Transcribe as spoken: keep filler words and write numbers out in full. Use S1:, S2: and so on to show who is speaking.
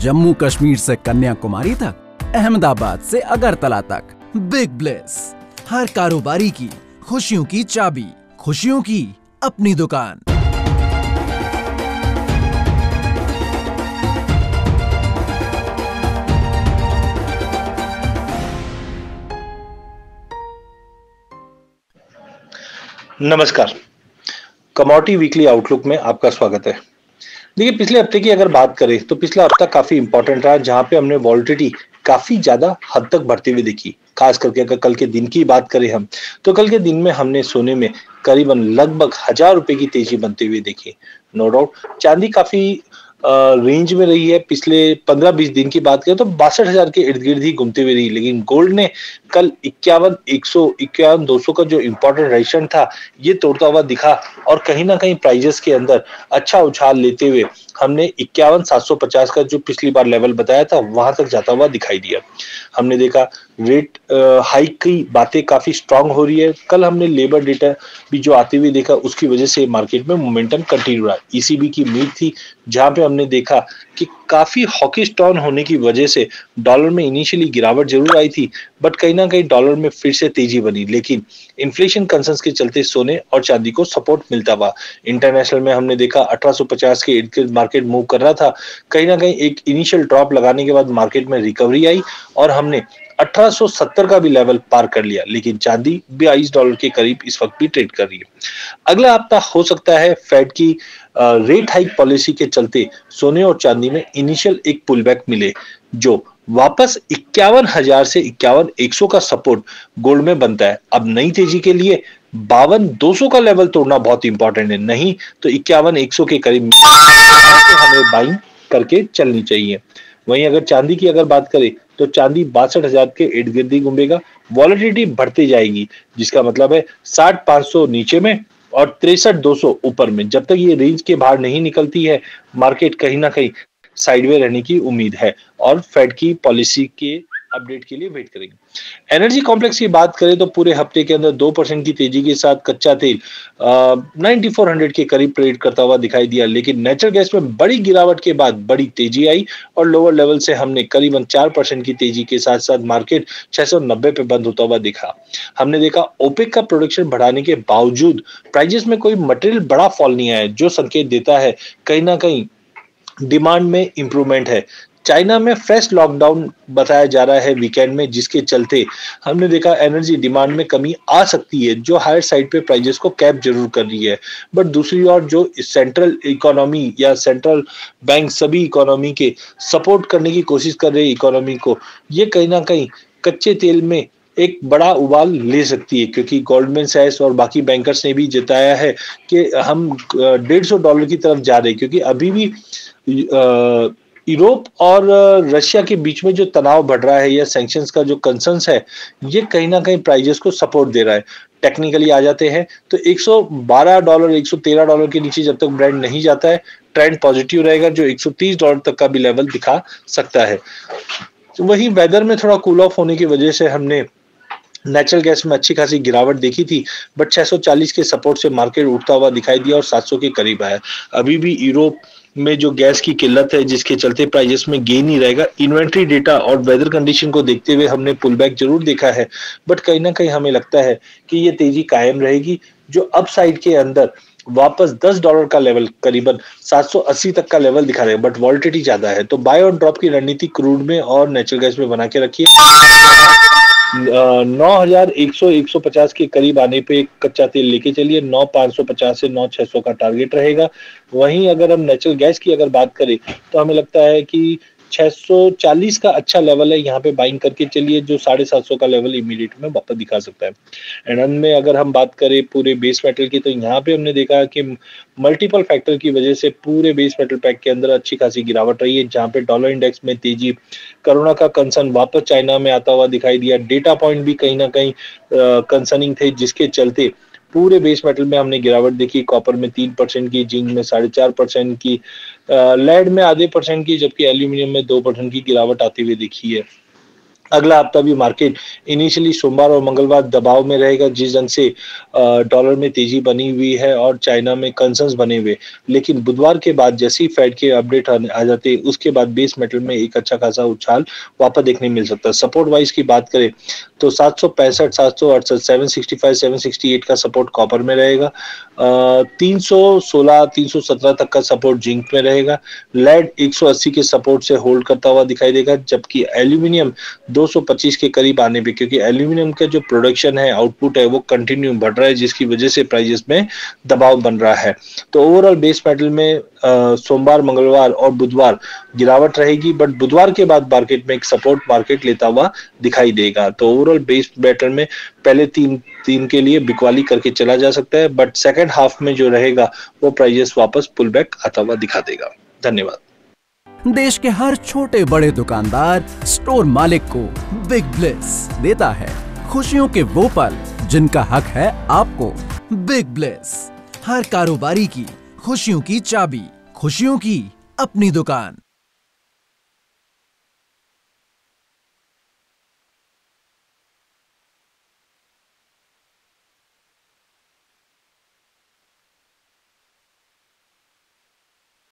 S1: जम्मू कश्मीर से कन्याकुमारी तक, अहमदाबाद से अगरतला तक। बिग ब्लेस, हर कारोबारी की खुशियों की चाबी, खुशियों की अपनी दुकान।
S2: नमस्कार, कमोडिटी वीकली आउटलुक में आपका स्वागत है। देखिए, पिछले हफ्ते की अगर बात करें तो पिछला हफ्ता काफी इंपॉर्टेंट रहा, जहां पे हमने वॉलेटिलिटी काफी ज्यादा हद तक बढ़ती हुई देखी। खास करके अगर कल के दिन की बात करें हम, तो कल के दिन में हमने सोने में करीबन लगभग हजार रुपए की तेजी बनती हुई देखी। नो डाउट चांदी काफी रेंज में रही है। पिछले पंद्रह बीस दिन की बात करें तो बासठ हजार के इर्द गिर्द ही घूमती हुई रही, लेकिन गोल्ड ने कल इक्यावन एक सौ इक्यावन दो सौ का जो इंपॉर्टेंट रेजिस्टेंस था, ये तोड़ता हुआ दिखा और कहीं ना कहीं प्राइजेस के अंदर अच्छा उछाल लेते हुए हमने इक्यावन सात सौ पचास का जो पिछली बार लेवल बताया था, वहां तक जाता हुआ दिखाई दिया। हमने देखा रेट हाइक की बातें काफी स्ट्रांग हो रही है। कल हमने लेबर डेटा भी जो आते हुए देखा, उसकी वजह से मार्केट में मोमेंटम कंटिन्यू रहा। ईसीबी की मीट थी, जहां पे हमने देखा कि काफी हॉकिश टर्न होने की वजह से डॉलर में इनिशियली गिरावट जरूर आई थी, बट कहीं ना कहीं डॉलर में फिर से तेजी बनी। लेकिन इन्फ्लेशन कंसर्न्स के चलते सोने और चांदी को सपोर्ट मिलता हुआ। इंटरनेशनल में हमने देखा अठारह सौ पचास के इर्द गिर्द मार्केट मूव कर रहा था। कहीं ना कहीं एक इनिशियल ड्रॉप लगाने के बाद मार्केट में रिकवरी आई और हमने अठारह सौ सत्तर का भी लेवल पार कर लिया। लेकिन चांदी बाईस डॉलर के करीब इस वक्त भी ट्रेड कर रही है। अगला हफ्ता हो सकता है फेड की रेट हाइक पॉलिसी के चलते सोने और चांदी में इनिशियल एक पुलबैक मिले, जो वापस इक्यावन हजार से इक्यावन एक सौ का सपोर्ट गोल्ड में बनता है। अब नई तेजी के लिए बावन दो सौ का लेवल तोड़ना बहुत इंपॉर्टेंट है, नहीं तो इक्यावन एक सौ के करीब हमें बाइंग करके चलनी चाहिए। वहीं अगर चांदी की अगर बात करें तो चांदी बासठ हजार के इर्द गिर्द ही घूमेगा। वॉलेटिलिटी बढ़ती जाएगी, जिसका मतलब है साठ पांच सौ नीचे में और तिरसठ दो सौ ऊपर में। जब तक ये रेंज के बाहर नहीं निकलती है, मार्केट कहीं ना कहीं साइडवे रहने की उम्मीद है और फेड की पॉलिसी के अपडेट के लिए वेट करेंगे। एनर्जी कॉम्प्लेक्स की बात करें तो पूरे हफ्ते के अंदर दो परसेंट की तेजी के साथ कच्चा तेल नाइंटी फोर हंड्रेड के करीब ट्रेड करता हुआ दिखाई दिया, लेकिन नेचुरल गैस में बड़ी गिरावट के बाद बड़ी तेजी आई और लोअर लेवल से हमने करीबन चार परसेंट की तेजी के साथ साथ मार्केट छह सौ नब्बे पे बंद होता हुआ दिखा। हमने देखा ओपेक का प्रोडक्शन बढ़ाने के बावजूद प्राइजेस में कोई मटेरियल बड़ा फॉल नहीं आया, जो संकेत देता है कहीं ना कहीं डिमांड में इंप्रूवमेंट है। चाइना में फ्रेश लॉकडाउन बताया जा रहा है वीकेंड में, जिसके चलते हमने देखा एनर्जी डिमांड में कमी आ सकती है, जो हायर साइड पे प्राइजेस को कैप जरूर कर रही है। बट दूसरी ओर जो सेंट्रल इकोनॉमी या सेंट्रल बैंक सभी इकोनॉमी के सपोर्ट करने की कोशिश कर रहे हैं इकोनॉमी को, ये कहीं ना कहीं कच्चे तेल में एक बड़ा उबाल ले सकती है, क्योंकि गोल्डमैन सैक्स और बाकी बैंकर्स ने भी जताया है कि हम डेढ़ सौ डॉलर की तरफ जा रहे हैं, क्योंकि अभी भी यूरोप और रशिया के बीच में जो तनाव बढ़ रहा है या सैंक्शंस का जो कंसर्न्स है, ये कहीं ना कहीं प्राइजेस को सपोर्ट दे रहा है। टेक्निकली आ जाते हैं तो एक सौ बारह डॉलर एक सौ तेरह डॉलर के नीचे जब तक ब्रांड नहीं जाता है, ट्रेंड पॉजिटिव रहेगा, जो एक सौ तीस डॉलर तक का भी लेवल दिखा सकता है। वहीं वेदर में थोड़ा कूल ऑफ होने की वजह से हमने नेचुरल गैस में अच्छी खासी गिरावट देखी थी, बट छह सौ चालीस के सपोर्ट से मार्केट उठता हुआ दिखाई दिया और सात सौ के करीब आया। अभी भी यूरोप में जो गैस की किल्लत है, जिसके चलते प्राइजेस में गेन ही रहेगा। इन्वेंट्री डेटा और वेदर कंडीशन को देखते हुए हमने पुल बैक जरूर देखा है, बट कहीं ना कहीं हमें लगता है कि ये तेजी कायम रहेगी, जो अप साइड के अंदर वापस दस डॉलर का लेवल करीबन सात सौ अस्सी तक का लेवल दिखा रहे हैं, बट वॉलेटिलिटी ज्यादा है। तो बाय और ड्रॉप की रणनीति क्रूड में और नेचुरल गैस में बना के रखिए। नौ हजार एक सौ एक सौ पचास के करीब आने पे कच्चा तेल लेके चलिए। नौ पाँच सौ पचास से नौ छह सौ का टारगेट रहेगा। वहीं अगर हम नेचुरल गैस की अगर बात करें तो हमें लगता है कि छह सौ चालीस का अच्छा लेवल है, यहाँ पे बाइंग करके चलिए, जो साढ़े सात सौ का लेवल इमीडिएट में वापस दिखा सकता है। एंड अंत में अगर हम बात करें पूरे बेस मेटल की, तो यहाँ पे हमने देखा कि मल्टीपल फैक्टर की वजह से पूरे बेस मेटल पैक के अंदर अच्छी खासी गिरावट रही है, जहाँ पे डॉलर इंडेक्स में तेजी, कोरोना का कंसर्न वापस चाइना में आता हुआ दिखाई दिया। डेटा पॉइंट भी कहीं ना कहीं कंसर्निंग थे, जिसके चलते पूरे बेस मेटल में हमने गिरावट देखी। कॉपर में तीन परसेंट की, जिंक में साढ़े चार परसेंट की, लेड में आधे परसेंट की, जबकि एल्यूमिनियम में दो परसेंट की गिरावट आती हुई दिखी है। अगला हफ्ता भी मार्केट इनिशियली सोमवार और मंगलवार दबाव में रहेगा, जिस ढंग से डॉलर में तेजी बनी हुई है और चाइना में कंसर्न्स बने हुए। लेकिन बुधवार के बाद जैसे ही फेड के अपडेट आ जाते हैं, उसके बाद बेस मेटल में एक अच्छा खासा उछाल वापस देखने मिल सकता है। सपोर्ट वाइज की बात करें तो सात सौ पैंसठ, सात सौ अड़सठ, सात सौ पैंसठ, सात सौ अड़सठ का सपोर्ट कॉपर में रहेगा। तीन सौ सोलह, तीन सौ सत्रह तक का सपोर्ट जिंक में रहेगा। लेड एक सौ अस्सी के सपोर्ट से होल्ड करता हुआ दिखाई देगा, जबकि एल्यूमिनियम दो सौ पच्चीस के करीब आने पे, क्योंकि एल्यूमिनियम का जो प्रोडक्शन है, आउटपुट है, वो कंटिन्यू बढ़ रहा है, जिसकी वजह से प्राइसेस में दबाव बन रहा है। तो ओवरऑल बेस मेटल में सोमवार, मंगलवार और बुधवार गिरावट रहेगी, बट बुधवार के बाद मार्केट में एक सपोर्ट मार्केट लेता हुआ दिखाई देगा। तो ओवरऑल बेस मेटल में पहले तीन तीन के लिए बिकवाली करके चला जा सकता है, बट सेकंड हाफ में जो रहेगा वो प्राइसेस वापस पुल बैक आता हुआ दिखा देगा। धन्यवाद।
S1: देश के हर छोटे बड़े दुकानदार स्टोर मालिक को बिग ब्लेस देता है खुशियों के वो पल जिनका हक है आपको। बिग ब्लेस, हर कारोबारी की खुशियों की चाबी, खुशियों की अपनी दुकान।